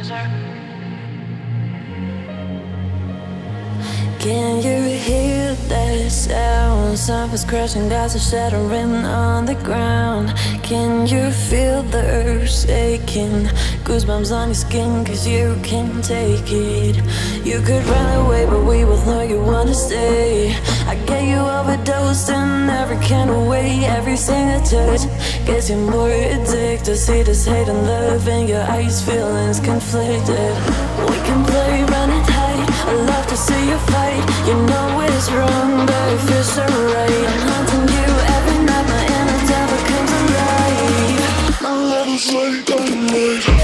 Can you hear that sound? Something's crashing, glass is shattering on the ground. Can you feel the earth shaking? Goosebumps on your skin, cause you can't take it. You could run away, but we both know you wanna stay. I get you overdosed in every kind of way. Every single touch gets you more addicted. See this hate and love in your eyes, feelings conflicted. We can play run and hide, I love to see you fight. You know it's wrong, but it feels so right. I'm haunting you every night, my inner devil comes alive. My love is like dynamite.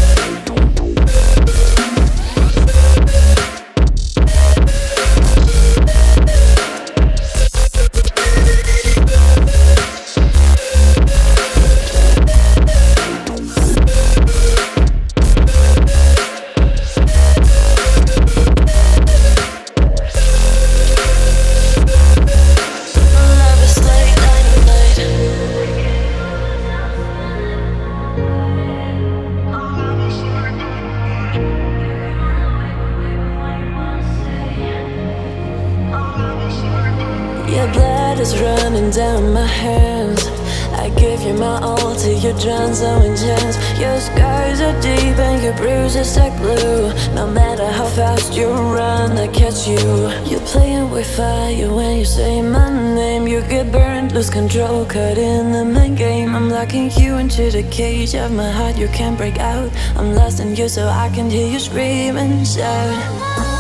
Your blood is running down my hands. I give you my all till you're drawn so intense. Your scars are deep and your bruises like blue. No matter how fast you run, I catch you. You're playing with fire when you say my name. You get burned, lose control, caught in the mind game. I'm locking you into the cage of my heart, you can't break out. I'm lost in you so I can hear you scream and shout.